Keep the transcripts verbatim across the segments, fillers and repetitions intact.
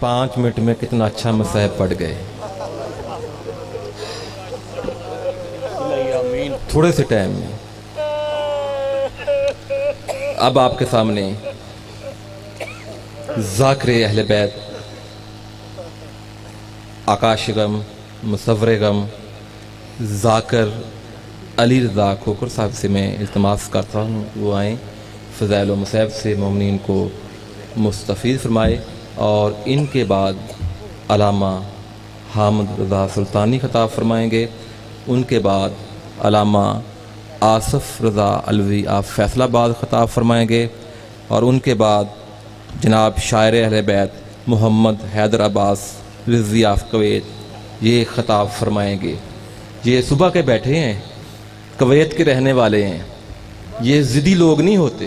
پانچ منٹ میں کتنا اچھا مصحف پڑھ گئے، تھوڑے سے ٹائم میں۔ اب آپ کے سامنے ذاکر اہل بیت، آکاش غم، مصور غم، ذاکر علی رضا کھوکھر صاحب سے میں التماس کرتا ہوں وہ آئیں، فضائل و مصحف سے مومنین کو مستفید فرمائے، اور ان کے بعد علامہ حامد رضا سلطانی خطاب فرمائیں گے، ان کے بعد علامہ آصف رضا علوی آپ فیصل آباد خطاب فرمائیں گے، اور ان کے بعد جناب شاعر اہل بیت محمد حیدر عباس رضوی آف کویت یہ خطاب فرمائیں گے۔ یہ صبح کے بیٹھے ہیں، کویت کے رہنے والے ہیں، یہ ضدی لوگ نہیں ہوتے،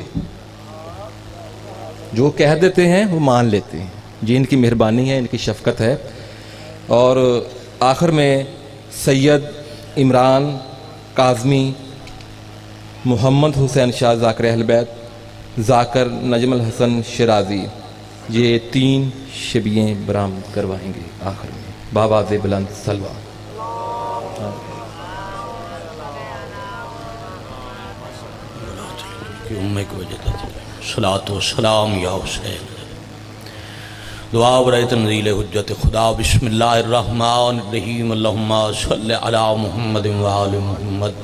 جو کہہ دیتے ہیں وہ مان لیتے ہیں، یہ ان کی مہربانی ہے، ان کی شفقت ہے۔ اور آخر میں سید عمران کاظمی، محمد حسین شاہ ذاکر اہل بیت، ذاکر نجم الحسن شیرازی یہ تین شبیہیں برآمد کروائیں گے آخر میں بآواز بلند سلوہ۔ صلاۃ و سلام یا حسین، دعا برائے تنزیل حجت خدا۔ بسم اللہ الرحمن الرحیم، اللہم صلی علی محمد و آل محمد،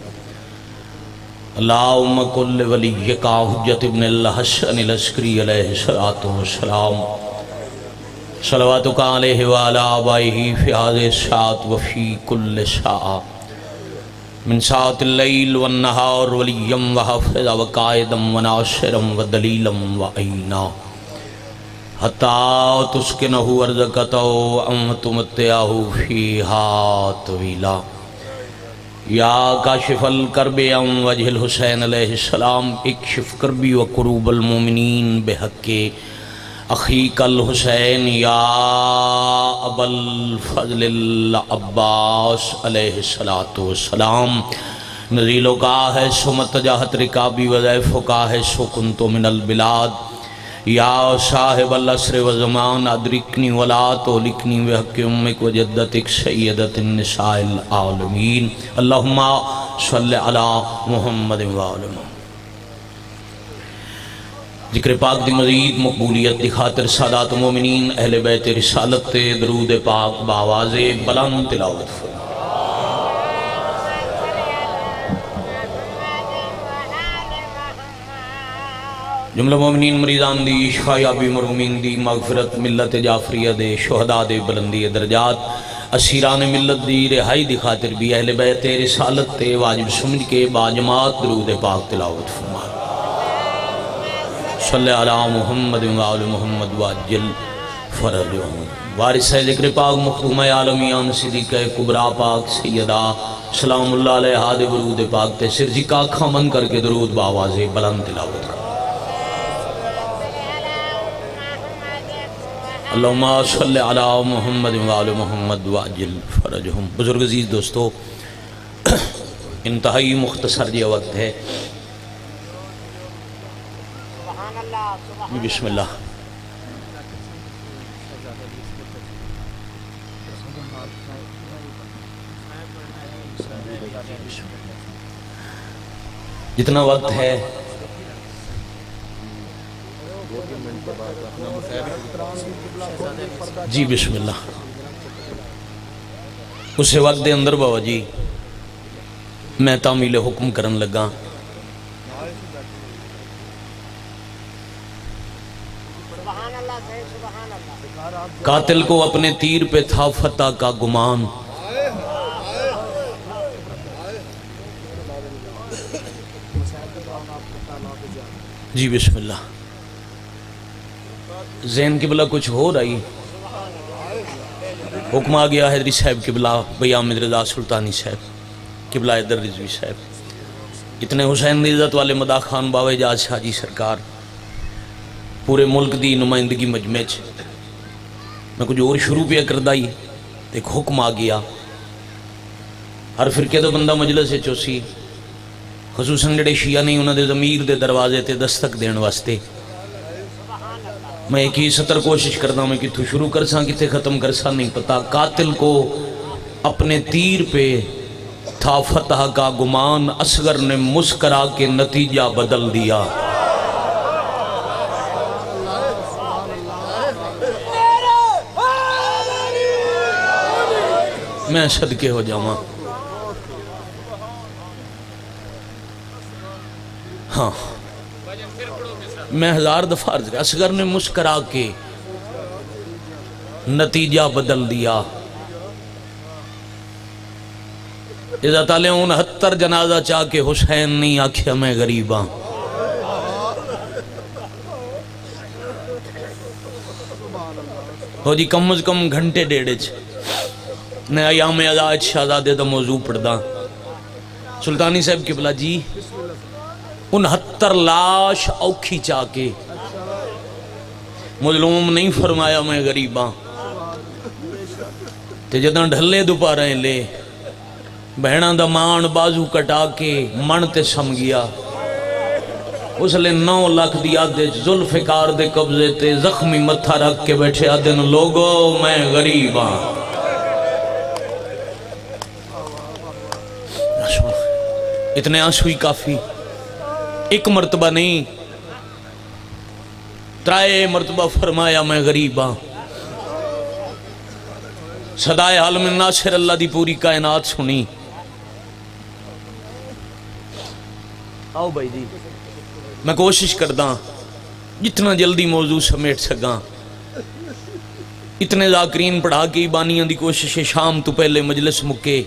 اللہم کل ولیک حجت ابن الحسن العسکری علیہ الصلاۃ والسلام، صلواتک علیہ وعلی آبائہ فی ہذہ الساعۃ وفی کل ساعۃ من ساعت اللیل والنہار، ولیم وحافظا وقائدم وناصرم ودلیلم وعینا، حتی تسکنہ ارضکتہ وانتمتعہ فیہا طویلا، یا کاشف الکرب عن وجہ الحسین علیہ السلام، اکشف کربی و کروب المومنین بحق اخیک الحسین، یا ابا الفضل العباس علیہ السلام، نزیلو کا ہے سو متجاہت رکابی وضیفو کا ہے سو کنتو من البلاد، یا صاحب العصر و زمان ادرکنی ولا تولکنی بحق امک و جدتک سیدت النساء العالمین، اللہم صلی علی محمد و آل محمد۔ ذکر پاک دی مزید مقبولیت دی خاطر سادات مومنین اہل بیت رسالت درود پاک بآواز بلند تلاوت فرمائیں۔ جملہ مومنین مریضان دی شفا یابی مرحومین دی مغفرت، ملت جعفریہ دے شہداء دے بلندی درجات، اسیران ملت دی رہائی دی خاطر بھی اہل بیت رسالت تے واجب سمجھ کے باجماعت درود پاک تلاوت فرمائیں۔ صلی علی محمد و آل محمد واجل فرجہم۔ وارث ذکر پاک مخدوم عالمیان صدیقہ کبریٰ پاک سیدہ سلام اللہ علیہ دے درود پاک تے سرزی کا کھامن کر کے درود باواز بلند تلاوت کر۔ اللہم صلی علی محمد و آل محمد واجل فرجہم۔ بزرگ عزیز دوستو، انتہائی مختصر یہ وقت ہے، بسم اللہ۔ جتنا وقت ہے جی بسم اللہ، اسے وقت دے اندر بابا جی میں تعمیل حکم کرن لگا۔ قاتل کو اپنے تیر پہ تھا فتح کا گمان، جی بسم اللہ۔ ذہن قبلہ کچھ ہو رہی، حکم آ گیا حیدری صاحب قبلہ بھئی حامد رضا سلطانی صاحب قبلہ حیدر رضوی صاحب، اتنے حسین دی عزت والے مداح خان باوے جاز شاہ جی سرکار پورے ملک دی نمائندگی مجمع چ میں کچھ اور شروع پہ کردائی، ایک حکم آ گیا، ہر فرقے دا بندہ مجلس سے چوسی، خصوصاً جڑے شیعہ نہیں انہوں دے ضمیر دے دروازے تے دستک دین واسطے میں ایک ہی سطر کوشش کرنا میں کتھوں شروع کر ساں کتھے ختم کر ساں نہیں پتا. قاتل کو اپنے تیر پہ تھا فتح کا گمان، اصغر نے مسکرا کے نتیجہ بدل دیا. میں صدقے ہو جاواں. ہاں میں ہزار دفعہ عرض کیا، اصغر نے مسکرا کے نتیجہ بدل دیا. اذا تعالیٰ انہتر جنازہ چاہ کے حسین نہیں آکھیا میں غریباں. ہو جی کم از کم گھنٹے ڈیڑھ چ میں ایام عزاد شہزادے دا موضوع پڑھدا. سلطانی صاحب قبلہ جی انہتر لاش اوکھی چاہ کے مظلوم نہیں فرمایا میں غریباں. تے جداں ڈھلے دوپارے لے بہناں دا مان بازو کٹا کے من تے سم گیا. اس لئے نو لاکھ دی آدھے ذوالفقار دے قبضے تے زخمی متھا رکھ کے بیٹھے آدھے لوگو میں غریباں. اتنے آنسوئی کافی، ایک مرتبہ نہیں ترائے مرتبہ فرمایا میں غریباں. صدائے عالم ناصر اللہ دی پوری کائنات سنی. آؤ بھائی جی میں کوشش کرداں جتنا جلدی موضوع سمیٹ سکاں. اتنے ذاکرین پڑھا کے بانیاں دی کوشش شام تو پہلے مجلس مکے.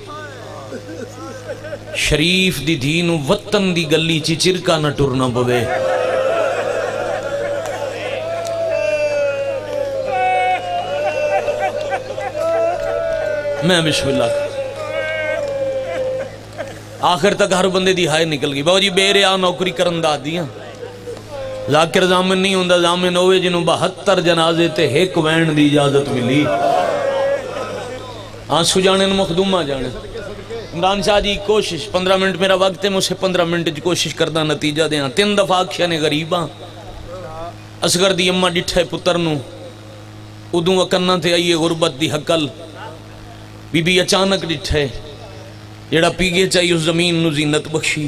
شریف دی دین وطن دی گلی چی چرکا نہ ٹرنا پوے. میں بسم اللہ آخر تک ہر بندے دی ہائے نکل گئی. باو جی بے ریا نوکری کرن دا دیاں ذاکر زامن نہیں ہوندہ، زامن ہوئے جنہوں بہتر جنازے تے ایک وین دی اجازت ملی. آنسو جانے مخدومہ جانے. عمران شاہ جی کوشش پندرہ منٹ میرا وقت ہے، مجھے پندرہ منٹ جی کوشش کردہ نتیجہ دیاں. تین دفعہ آکھیا نے غریباں. اصغر دی اممہ ڈٹھے پترنو ادوں اکنہ تے آئیے غربت دی حقل. بی بی اچانک ڈٹھے جیڑا پیگے چاہیے اس زمین نو زینت بخشی.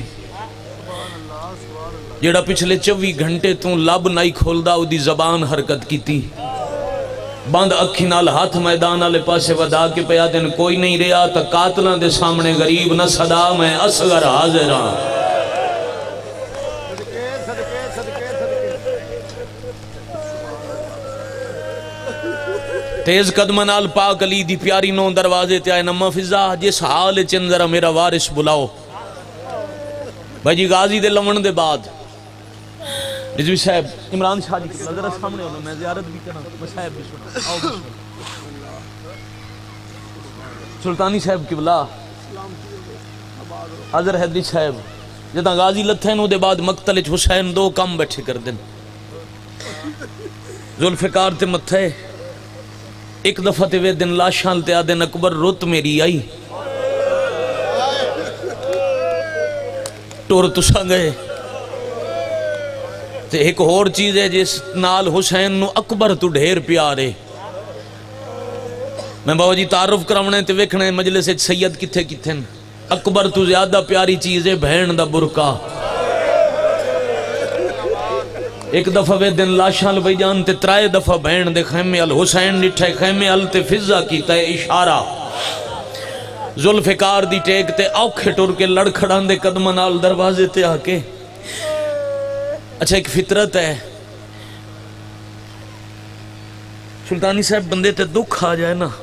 جیڑا پچھلے چوی گھنٹے تو لب نائی کھولدا او دی زبان حرکت کی تھی. بند اکھی نال ہاتھ میدان آلے پاسے ودا کے پیا دن کوئی نہیں رہا تا قاتلہ دے سامنے غریب نہ صدا میں اصغر حاضر ہاں. تیز قدم نال پاک علی دی پیاری نو دروازے تے آئے نمہ فضا جس حال چندرہ میرا وارث بلاؤ. بھائی جی غازی دے لمن دے بعد رضوی صاحب عمران شاہ جی ذرا سامنے ہونا میں زیارت بھی کرنا صاحب بھی سنا. آؤ سلطانی صاحب قبلہ حضر حیدری صاحب جدہ غازی لتھین ہو دے بعد مقتل حسین دو کم بیٹھے کر دن. ذوالفقار تے متھے ایک دفعہ تے وے دن لاشان تے آدھن اکبر رت میری آئی ٹور تسا گئے. تے ایک اور چیز ہے جس نال حسین نو اکبر تو ڈھیر پیارے. میں باو جی تعارف کرامنے تے ویکھنے مجلس سید کتھے کتھن. اکبر تو زیادہ پیاری چیز ہے بہن دا برکا. ایک دفعہ وے دن لاشان بھائی جان تے ترائے دفعہ بہن دے خیمے ال حسین ڈٹھے خیمے ال تے فضا کیتا ہے اشارہ. ذوالفقار دی ٹیک تے اوکھے ٹور کے لڑکھڑان دے قدم نال دروازے تے آکے. اچھا ایک فطرت ہے سلطانی صاحب بندے تے دکھ آ جائے نا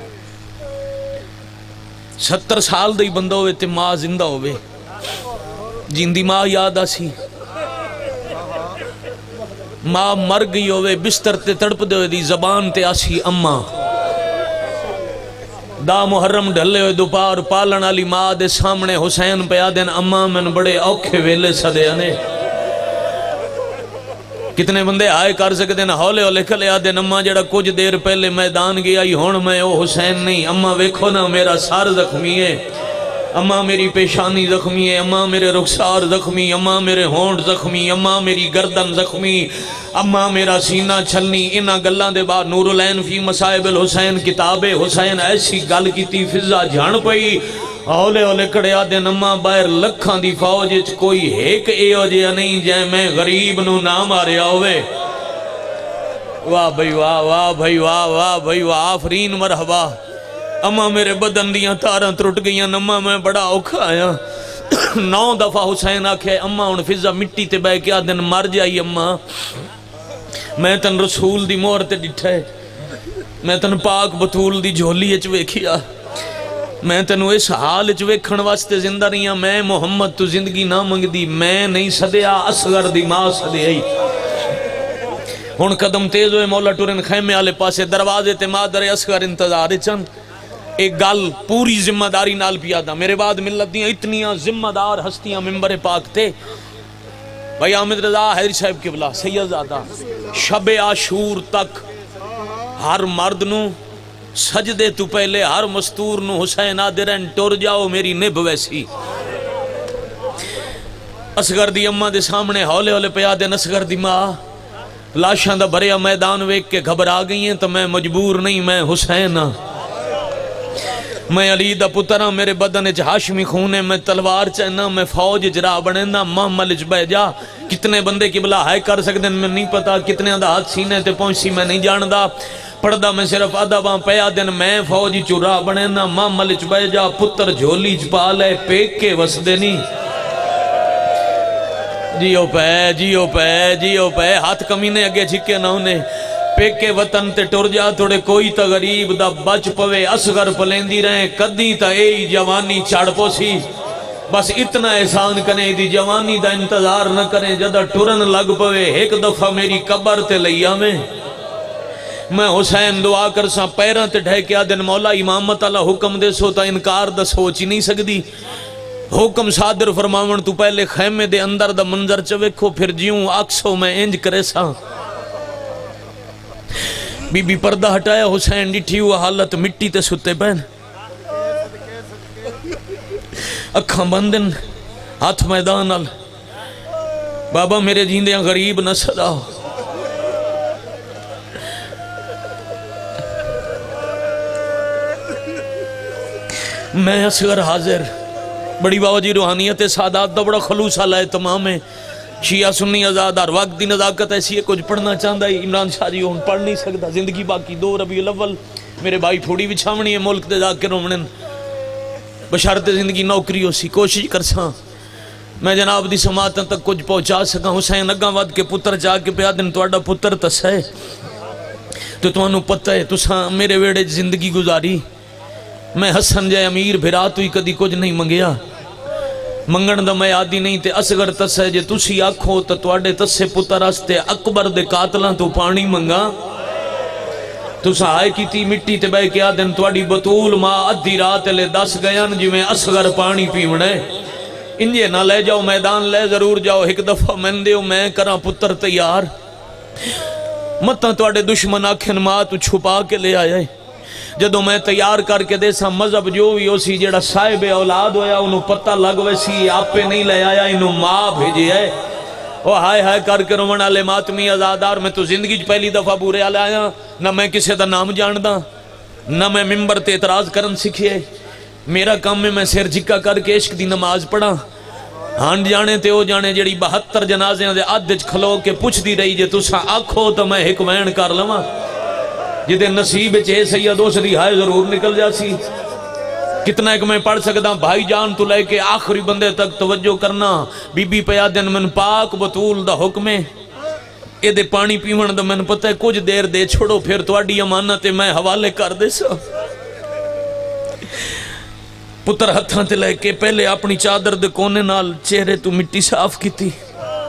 ستر سال دے بندہ ہوئے تے ماں زندہ ہوئے جیندی ماں یاد آسی. ماں مر گئی ہوئے بستر تے تڑپ دے ہوئے دی زبان تے آسی اماں. دا محرم ڈھلے ہوئے دوپار پالن علی ماں دے سامنے حسین پہ آدھن اماں من بڑے اوکھے ویلے صدے آنے. کتنے بندے آئے کر سکتے ہیں ہولے ہولے کھلے آدھن اماں جڑا کچھ دیر پہلے میدان گیا ہی ہون میں او حسین نہیں. اماں ویکھو نا میرا سار زخمی ہے اماں میری پیشانی زخمی ہے، اماں میرے رخسار زخمی، اماں میرے ہونٹ زخمی، اماں میری گردن زخمی، اماں میرا سینہ چھلنی۔ انہاں گلان دے بعد نور العین فی مصائب الحسین کتاب حسین ایسی گل کی تی فضا جھان پئی، اولے اولے کڑے آدھے اماں باہر لکھاں دی فوج اچ کوئی ایک اے ہو جیا نہیں جائے میں غریب نو نہ ماریا ہوئے۔ واہ بھئی واہ واہ بھئی واہ واہ بھئی واہ آفرین مرحبا۔ اماں میرے بدن دیاں تاراں ترٹ گئیاں، اماں میں بڑا اوکھا آیا۔ نو دفعہ حسین آکھے اماں ان فضا مٹی تے بے کیا دن مر جائی اماں، میں تن رسول دی مور تے ڈٹھے، میں تن پاک بطول دی جھولی اچ ویکھیا، میں تنو اس حال اچ ویکھن واسطے زندہ رہی ہاں۔ میں محمد تو زندگی نہ منگ دی، میں نہیں صدیا اصغر دی ماں صدیا ہی۔ ہن قدم تیز ہوئے مولا ٹورن خیمے آلے پاسے، دروازے تے مادر اصغر انتظار چند۔ ایک گل پوری ذمہ داری نال پیا دا، میرے بعد ملت دیاں اتنیاں ذمہ دار ہستیاں ممبر پاک تے۔ بھائی احمد رضا حیدری صاحب قبلہ سید زادہ شب عاشور تک ہر مرد نو سجدے تو پہلے ہر مستور نو حسین آدرین ٹور جاؤ میری نب ویسی۔ اصغر دی اماں دے سامنے ہولے ہولے پیا دے اصغر دی ماں لاشاں دا بھریا میدان ویک کے گھبرا گئی ہیں تو میں مجبور نہیں، میں حسین ہاں، میں علی دا پتر ہاں، میرے بدن اچ ہاشمی خون ہے، میں تلوار چہنا، میں فوج جرا بنینا، محمل اچ بہ جا۔ کتنے بندے کی بلا ہے کر سکتے میں نہیں پتا، کتنے دا ہاتھ سینے تے پہنچی میں نہیں جاندہ، پڑھدا میں صرف آدھا باں پیا دن میں فوجی چورا بنینا، محمل اچ بہ جا، پتر جھولی چ پا لے پیک کے وسدے نہیں۔ جیو پہ جیو پہ جیو پہ ہاتھ کمینے اگے جھکے نہ انہیں، پیکے وطن تے ٹر جا توڑے کوئی تا غریب دا بچ پوے، اصغر پلیندی رہیں کدی تا اے جوانی چاڑ پوسی، بس اتنا احسان کریں دی جوانی دا انتظار نہ کریں، جدہ ٹرن لگ پوے ایک دفعہ میری قبر تے لیا میں میں حسین دعا کر سا پیران تے ڈھے کیا دن مولا امامت اللہ حکم دے سو تا انکار دا سوچ ہی نہیں سکدی، حکم صادر فرماون تو پہلے خیمے دے اندر دا منظر چویکھو پھر جیوں آکسو میں انج کرے سا۔ بی بی پردہ ہٹایا، حسین ڈٹھی ہوا حالت مٹی تے ستے پہن، اکھاں بندن ہاتھ میدان ال، بابا میرے جیندیاں غریب نہ صداؤ، میں اصغر حاضر۔ بڑی بابا جی روحانیت سادات دا بڑا خلوص آلہ تمام ہے، شیعہ سنی آزاد ہر وقت دی نزاکت ایسی ہے، کچھ پڑھنا چاہتا ہے عمران شاہ جی ہون پڑھ نہیں سکتا، زندگی باقی دو ربیع الاول میرے بھائی پھوڑی بچھاونی ہے ملک دے ذاکر رومنن، بشارت زندگی نوکری ہو سی کوشش کرساں میں جناب دی سماعتاں تک کچھ پہنچا سکاں۔ حسین اگاں ود کے پتر چاہ کے پیا دن تواڈا پتر تس ہے تو تانوں پتہ ہے تساں میرے ویڑے زندگی گزاری، میں حسن جائے امیر بھرا تو ہی کدی کچھ نہیں منگیا، منگن دا میں آدھی نہیں تے اصغر تس ہے جے تسی آکھو تا تواڈے تسے پتر استے اکبر دے قاتلاں تو پانی منگا، تسا آئے کی تی مٹی تے بے کیا دن تواڈی بطول ماں ادھی رات لے دس گیان جو میں اصغر پانی پیونے، انجے نہ لے جاؤ میدان لے ضرور جاؤ، ایک دفعہ میں دیو میں کراں پتر تیار، متاں تواڈے دشمن آکھن ماں تو چھپا کے لے آئے، جدو میں تیار کر کے دے سا مذہب جو بھی ہو سی جیڑا صاحب اولاد ہویا انہوں پتہ لگ ویسی آپ پہ نہیں لے آیا انہوں ماں بھیجے ہے، او ہائے ہائے کر کے رومن آلے ماتمی آزادار، میں تو زندگی پہلی دفعہ بورے آلے آیا، نہ میں کسے دا نام جاندہ، نہ میں ممبر تے اعتراض کرن سکھئے، میرا کام میں میں سیر جھکا کر کے عشق دی نماز پڑھا، ہانڈ جانے تے او جانے جیڑی بہتر جنازیاں دے عدج کھلو کے پوچھ دی رہی جے تسا آکھو تو میں ایک وین کر لواں، جدے نصیب چے سید اس دی ہائے ضرور نکل جاسی، کتنا ایک میں پڑھ سکتا بھائی جان تو لے کے آخری بندے تک توجہ کرنا، بی بی پیا دن من پاک بطول دا حکمے، اے دے پانی پیون دا من پتہ ہے کچھ دیر دے چھوڑو پھر تواڈی امانت میں حوالے کر دے سا، پتر ہتھاں تے لے کے پہلے اپنی چادر دے کونے نال چہرے تو مٹی صاف کی تھی،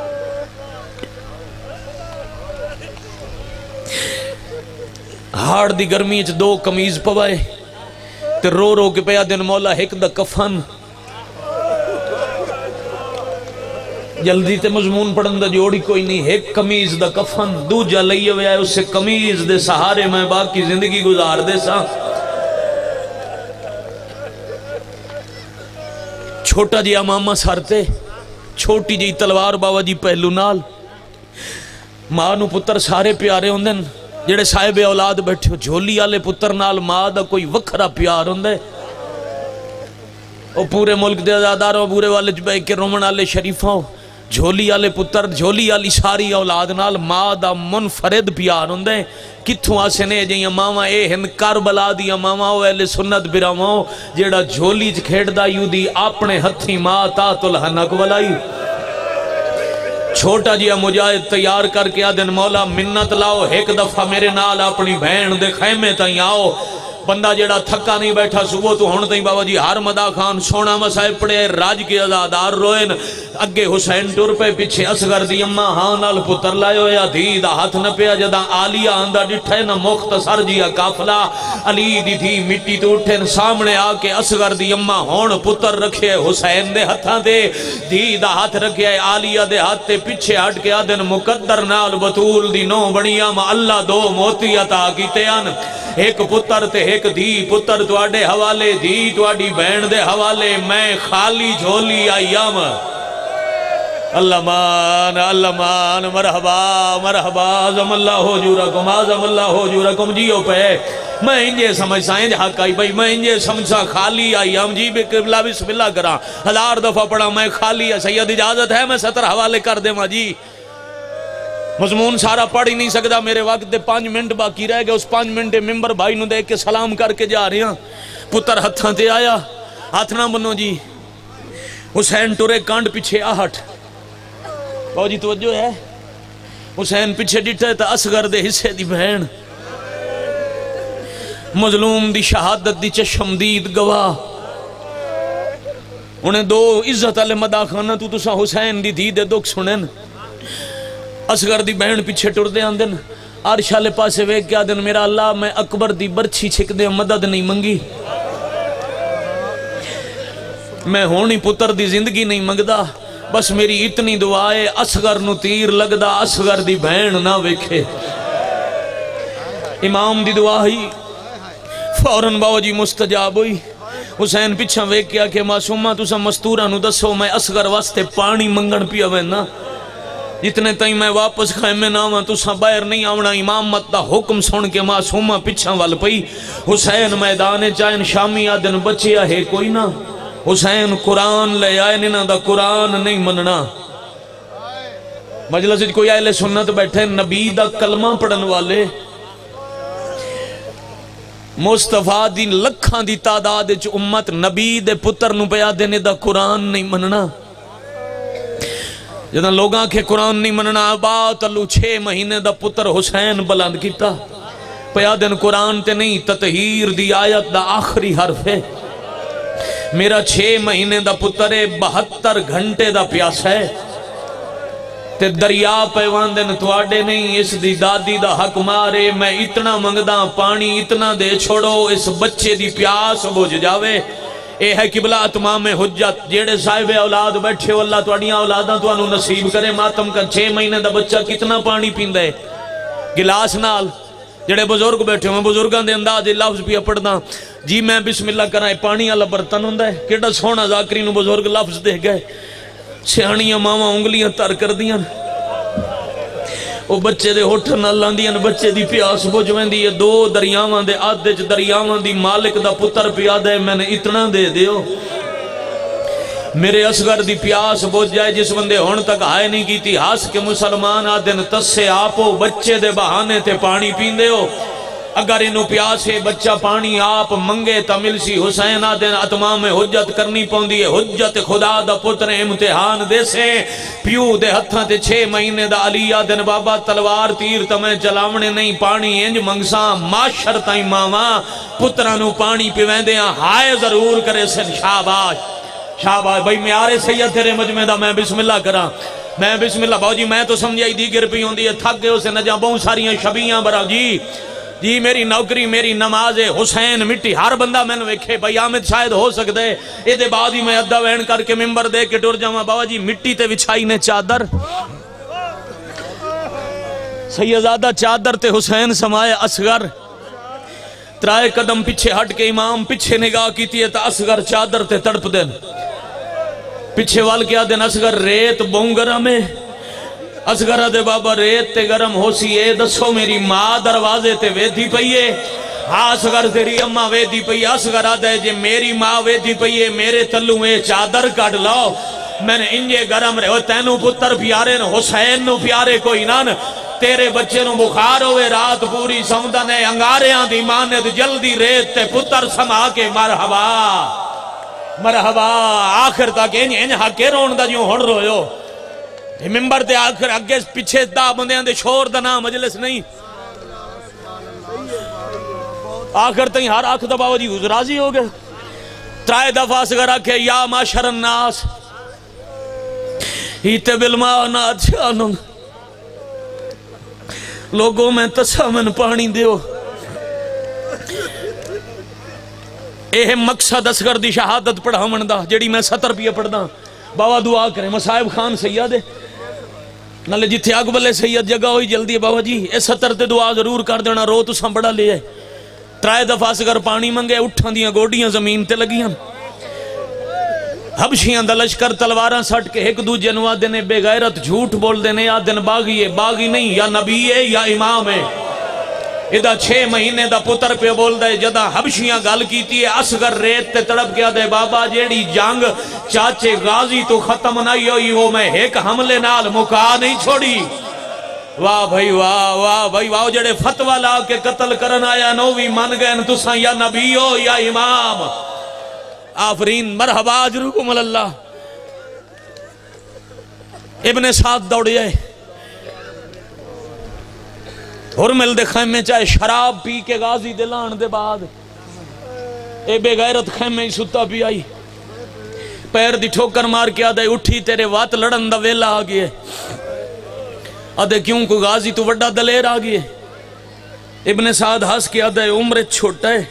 ہاڑ دی گرمی اچ دو کمیز پوائے تے رو رو کے پیا دن مولا ایک دا کفن، جلدی تے مضمون پڑھن دا جوڑی کوئی نہیں، ایک کمیز دا کفن دو جا لئیے ہوئے آئے اس سے کمیز دے سہارے میں باقی زندگی گزار دے سا، چھوٹا جی امامہ سارتے چھوٹی جی تلوار بابا جی پہلو نال ماں نو پتر سارے پیارے ہوندے جڑے صاحب اولاد بیٹھے ہو جھولی والے پتر نال ماں دا کوئی وکھرا پیار ہوندا ہے او پورے ملک دے آزادار پورے والے بہ کے رومن والے شریفاں جھولی والے پتر جھولی والی ساری اولاد نال ماں دا منفرد پیار ہوندا ہے کتھوں آسے نے جیاں ماما اے ہن کربلا دیا ماما او اہل سنت براواں جیڑا جھولی چ کھیڈدا یو دی اپنے ہتھی ماں تات الحنک ولائی چھوٹا جیا مجاہد تیار کر کے آدن مولا منت لاؤ ایک دفعہ میرے نال اپنی بہن دے خیمے تائیں آؤ بندہ جیڑا تھکا نہیں بیٹھا صبح تو ہون تائیں بابا جی ہر مدا خان سونا مسائب پڑے راج کے ازادار روئن اگے حسین ٹور پہ پیچھے اصغر دی اممہ ہاں نال پتر لائے ہویا دھی دا ہاتھ نہ پیا جدا آلیہ آندہ ڈٹھے نہ مختصر جیا کافلا علی دی تھی مٹی تو اٹھے سامنے آکے اصغر دی اممہ ہون پتر رکھے حسین دے ہتھاں دے دھی دا ہاتھ رکھے آلیہ دے ہاتھ تے پیچھے ہٹ کے آدن مقدر نال بطول دی نو بڑیاں ما اللہ دو موتی عطا کیتے ان ایک پتر تے ایک دھی پتر تواڈے حوالے دھی تواڈی بہن دے حوالے میں خالی جھولی آئیم اللہ مان اللہ مان مرحبا مرحبا عظم اللہ حجورکم عظم اللہ حجورکم جیو پہ میں انجے سمجھ سائیں حق آئی بھئی میں انجے سمجھا خالی آئی ہم جی بکرلا بسم اللہ کرا ہزار دفعہ پڑھا میں خالی ہے سید اجازت ہے میں ستر حوالے کر دے ماں جی مضمون سارا پڑھ ہی نہیں سکتا میرے وقت دے پانچ منٹ باقی رہ گئے اس پانچ منٹ ممبر بھائی نو دیکھ کے سلام کر کے جا رہے ہیں پتر ہتھاں تے آیا ہاتھ نہ بنو جی حسین ٹورے کانڈ پیچھے آہٹ باو جی توجہ ہے حسین پیچھے ڈٹھے تا اصغر دے حصے دی بہن مظلوم دی شہادت دی چشمدید گواہ انہیں دو عزت علی مدہ خانہ تو تسا حسین دی دی دے دکھ سنن اصغر دی بہن پیچھے ٹر دے آندن عرشہ لے پاسے ویک کیا دن میرا اللہ میں اکبر دی برچھی چھک دے مدد نہیں منگی میں ہونی پتر دی زندگی نہیں منگدا بس میری اتنی دعائے اصغر نو تیر لگدا اصغر دی بہن نہ ویکھے امام دی دعا ہی فوراں باو جی مستجاب ہوئی حسین پیچھا ویک کیا کہ معصومہ تسا مستورہ نو دسو میں اصغر واسطے پانی منگن پیا وینا جتنے تائیں میں واپس خیمے نہ ہوں تسا باہر نہیں آونا امامت دا حکم سن کے معصومہ پیچھا وال پئی حسین میدان چاہن شامی آدن بچیا ہے کوئی نہ حسین قرآن لے آئے نہ دا قرآن نہیں مننا مجلس کوئی اہل سنت بیٹھے نبی دا کلمہ پڑھن والے مصطفیٰ دی لکھاں دی تعداد چ امت نبی دے پتر نو پیا دینے دا قرآن نہیں مننا جدہ لوگاں کے قرآن نہیں مننا بات اللہ چھ مہینے دا پتر حسین بلند کیتا پیا دن قرآن تے نہیں تطہیر دی آیت دا آخری حرف ہے میرا چھ مہینے دا پتر بہتر گھنٹے دا پیاس ہے تے دریا پیوان دن تواڈے نہیں اس دی دادی دا حق مارے میں اتنا منگدا پانی اتنا دے چھوڑو اس بچے دی پیاس بوجھ جاوے اے ہے قبلہ اتمام حجت جیڑے صاحب اولاد بیٹھے ہو اللہ توڑیاں اولاداں تو انہوں نصیب کرے ماتم کا چھ مہینے دا بچہ کتنا پانی پیندہ ہے گلاس نال جڑے بزرگ بیٹھے ہوں بزرگاں دے انداز لفظ پیا پڑھنا جی میں بسم اللہ کرائے پانی اللہ برتن ہوں ہے کیڑا سونا ذاکرین بزرگ لفظ دے گئے سیانیاں ماما انگلیاں تر کر دیاں وہ بچے دے ہوٹھ نہ لاندیاں بچے دی پیاس بجویں دی دو دریاواں دے آدھج دریاواں دی مالک دا پتر پیا دے میں نے اتنا دے دیو میرے اصغر دی پیاس بوجھ جائے جس بندے ہون تک آئے نہیں کی تھی ہاس کے مسلمان آدھن تسے آپو بچے دے بہانے تے پانی پیندے ہو اگر انہوں پیاسے بچہ پانی آپ منگے تا ملسی حسین آدھن اتمام حجت کرنی پوندی ہے حجت خدا دا پتر امتحان دے سے پیو دے ہتھاں تے چھے مہینے دا علی آدھن بابا تلوار تیر تمہیں چلاونے نہیں پانی انج منگساں معاشر تائیں ماما پترانو پانی پیویں دیاں ہائے ضرور کرے سن شاباش شاباش بھئی میارے سید تیرے مجمع دا میں بسم اللہ کرا میں بسم اللہ باو جی میں تو سمجھائی دیگر پی ہوں دی تھک گئے اسے نجا بہت ساریاں شبیاں برا جی جی میری نوکری میری نماز حسین مٹی ہر بندہ میں نے ویکھے بھئی آمد شاید ہو سکتے اے دے بعد ہی میں ادھا وین کر کے ممبر دے کے ٹور جاؤں بابا جی مٹی تے وچھائی نے چادر سیدزادہ چادر تے حسین سمائے اصغر ترائے قدم پیچھے ہٹ کے امام پیچھے نگاہ کی تھی تا اصغر چادر تے تڑپ دین پیچھے وال کیا دن اصغر ریت بونگرہ میں اصغر دے بابا ریت تے گرم ہو سی اے دسو میری ماں دروازے تے ویدھی پئیے ہاں اصغر تیری اممہ ویدھی پئیے اصغر آدھے جے میری ماں ویدھی پئیے میرے تلوں اے چادر کٹ لاؤ میں نے انجے گرم رہے تینوں پتر پیارے نو حسین نو پیارے کوئی نان تیرے بچے نو بخار ہوئے رات پوری سمدہ نے انگاریاں دی ماند جلدی ریت تے پتر سما کے مرحبا مرحبا آخر تک انج انج حقے رون دا جو ہن رویو ممبر دے آخر اگے پیچھے دا بندیاں دے شور دا نام مجلس نہیں آخر تھی ہر آنکھ دباو جی راضی ہو گئے ترائے دفعہ اصغر آکھے یا معاشر الناس ہیتے بالمعنات شانن لوگوں میں تسامن پانی دیو اے مقصد اصغر دی شہادت پڑھا مندا جیڑی میں ستر پیے پڑھدا بابا دعا کریں مصائب خان سید ہے نالے جتھے اکبلے سید جگہ ہوئی جلدی ہے بابا جی اے ستر تے دعا ضرور کر دینا رو تو سنبڑا لے ہے ترائے دفعہ اصغر پانی منگے اٹھاں دیاں گوڑیاں زمین تے لگیاں حبشیاں دا لشکر تلواراں سٹ کے ایک دو جنوا دینے بے غیرت جھوٹ بول دینے یا دن باغی ہے باغی نہیں یا نبی ہے یا امام ہے ادھا چھ مہینے دا پتر پہ بول دے جدہ حبشیاں گل کیتی ہے اصغر ریت تے تڑپ کیا دے بابا جیڑی جنگ چاچے غازی تو ختم نہیں ہوئی وہ میں ایک حملے نال مکا نہیں چھوڑی واہ بھائی واہ واہ بھائی واہ جڑے فتوہ لا کے قتل کرن آیا نووی من گئے تساں یا نبی ہو یا امام آفرین مرحبا اجرکم اللہ ابن سعد دوڑ جائے حرمل دے خیمے چاہے شراب پی کے غازی دلان دے بعد اے بے غیرت خیمے ہی ستا پی آئی پیر دی ٹھوکر مار کے آدھے اٹھی تیرے وات لڑن دا ویلا آگئے آدھے کیوں کو غازی تو وڈا دلیر آگئے ابن سعد ہس کے آدھے عمر چھوٹا ہے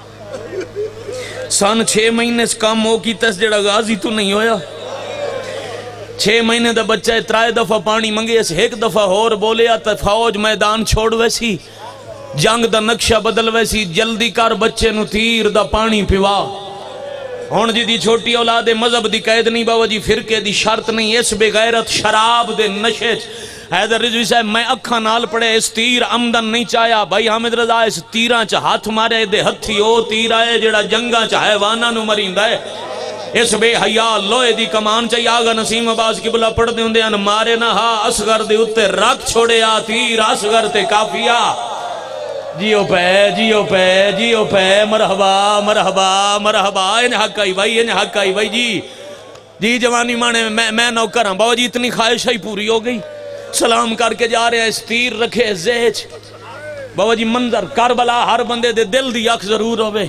سان چھ مہینے سے کام ہو کی تس جڑا غازی تو نہیں ہویا چھ مہینے دا بچہ ہے ترائے دفعہ پانی منگے اس ایک دفعہ اور بولے آتا فوج میدان چھوڑ ویسی جنگ دا نقشہ بدل ویسی جلدی کر بچے نو تیر دا پانی پیوا ہون جی دی چھوٹی اولاد مذہب دی قید نہیں باو جی فرقے دی شرط نہیں اس بے غیرت شراب دے نشے حیدر رضوی صاحب میں اکھا نال پڑے اس تیر عمدن نہیں چاہیا بھائی حامد رضا اس تیران چا ہاتھ مارے دے ہتھی او تیر آئے جڑا جنگاں چا حیوانہ نو مرین دائے اس بے حیاء لوئے دی کمان چاہی آگا نسیم عباس کی بلا پڑھ دے ہوں دے ان مارے نہ ہا اصغر دے اتے رکھ چھوڑے آ تیر اصغر تے کافیا جیو پہ جیو پہ جیو پہ مرحبا مرحبا مرحبا ان حق آئی بھائی ان حق آئی بھائی جی جی جوانی مانے میں, میں نوکر ہوں باو جی اتنی خواہش ہی پوری ہو گئی سلام کر کے جا رہے ہیں اس تیر رکھے زیج بابا جی منظر کربلا ہر بندے دے دل دی اکھ ضرور ہوئے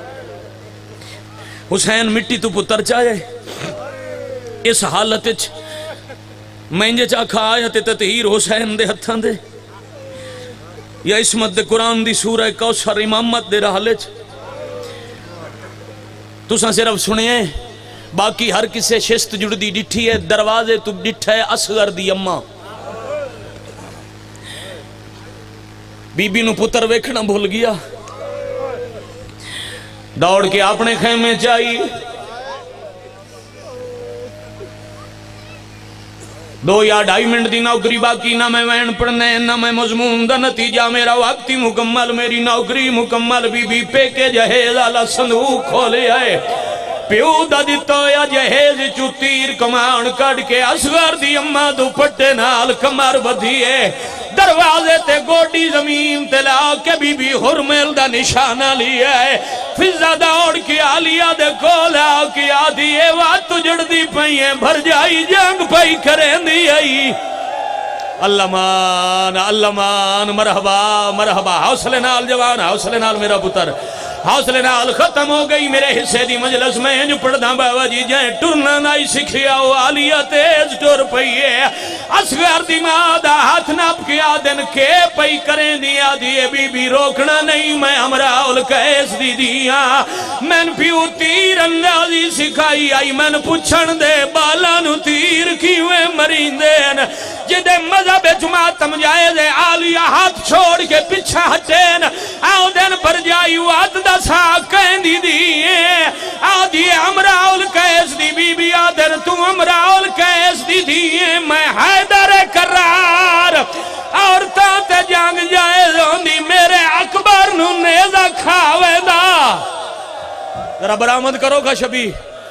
حسین مٹی تو پتر چاہے اس حالت میں انجے چاہ کھا آیا تے تطہیر حسین دے ہتھاں دے یا اسمت دے قرآن دی سورہ کوثر امامت دے رہا تو ساں صرف سنے ہیں باقی ہر کسے شست جڑ دی ڈٹھی ہے دروازے تو ڈٹھا ہے اصغر دی اممہ بی بی نو پتر ویکھنا بھول گیا دوڑ کے اپنے خیمے چاہیے دو یا ڈھائی منٹ دی نوکری باقی نہ میں وین پڑھنے نہ میں مضمون دا نتیجہ میرا وقتی مکمل میری نوکری مکمل بی بی پے کے جہیز آلہ صندوق کھولے آئے پیو دا دیتا یا جہیز چو تیر کمان کڑ کے اصغر دی اممہ دو پٹے نال کمر بدھیے دروازے تے گوڑی زمین تے لا کے بی بی حرمل دا نشانہ لیا ہے فضا دوڑ کی آلیا دے کولا کی آدھیے وات تو جڑ دی پہیے بھر جائی جنگ پہی کریں دی آئی اللہ مان اللہ مان مرحبا مرحبا حوصلے نال جوان حوصلے نال میرا پتر حوصلے نال ختم ہو گئی میرے حصے دی مجلس میں جو پڑھنا بابا جی جائیں ٹرنا نائی سکھیا ہو آلیا تیز ٹر پئیے اصغر دی مادہ ہاتھ ناپ کیا دن کے پئی کریں دیا دیئے بی بی روکنا نہیں میں امراؤل کیس دی دیا میں پیو تیر اندازی سکھائی آئی میں پچھن دے بالانو تیر کیویں مرین دے جدے مذہب جماعتم جائز آلیہ ہاتھ چھوڑ کے پچھا ہٹین آؤ دن پر جائی وات دا سا کہندی دیئے آؤ دیئے امراؤل کیس دی بی بی آدن تو امراؤل کیس دی دیئے میں حیدر کرار اور تاتے جانگ جائز ہوندی میرے اکبر نو نیزہ کھاوے دا ذرا برآمد کرو گا شبی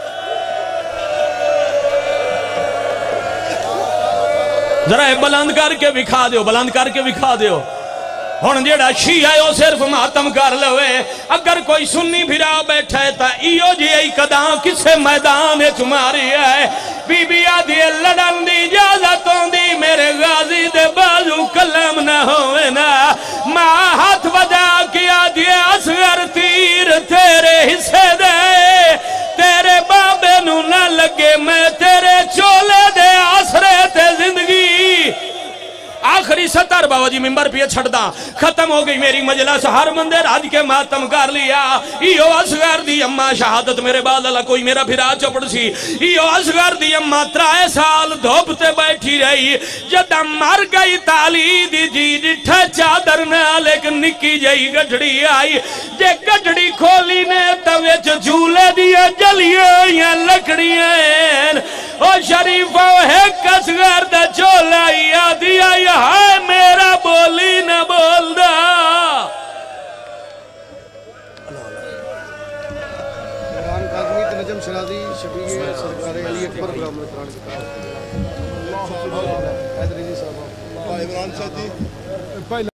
ذرا بلند کر کے بکھا دیو بلند کر کے بکھا دیو ہون جیڑا شیعہ ہے وہ صرف ماتم کر لوے اگر کوئی سنی بھرا بیٹھے تا ایو جی ای قدام کسے میدان تمہاری ہے بی بی آدھی لڑن دی اجازت ہوندی میرے غازی دے بازو کلم نہ ہوئے نا ماں ہاتھ بجا کیا دیے اصغر تیر تیرے حصے دے تیرے بابے نو نہ لگے میں تیرے چولے دے آسرے تے زندگی آخری ستر بابا جی ممبر پہ چھڑ دا ختم ہو گئی میری مجلس ہر مندر آج کے ماتم کر لیا ایو اصغر دی اممہ شہادت میرے بعد اللہ کوئی میرا پھرا چپڑ سی ایو اصغر دی اممہ ترائے سال دھوپتے بیٹھی رہی جدہ مر گئی تالی دی جی جٹھا چادر نہ لیکن نکی جائی گجڑی آئی جے گجڑی کھولی نے تویچ جھولے دیا جلیاں یا لکڑیاں او شریفہ ہے کسگر دا چولائی آدیا ہائے میرا بولی نہ بول دا قرآن قادمی نجم شرازی شفیع سرکار علی اکبر برامن قرآن کتاب اللہ حیدر عزیز صاحب عمران صاحب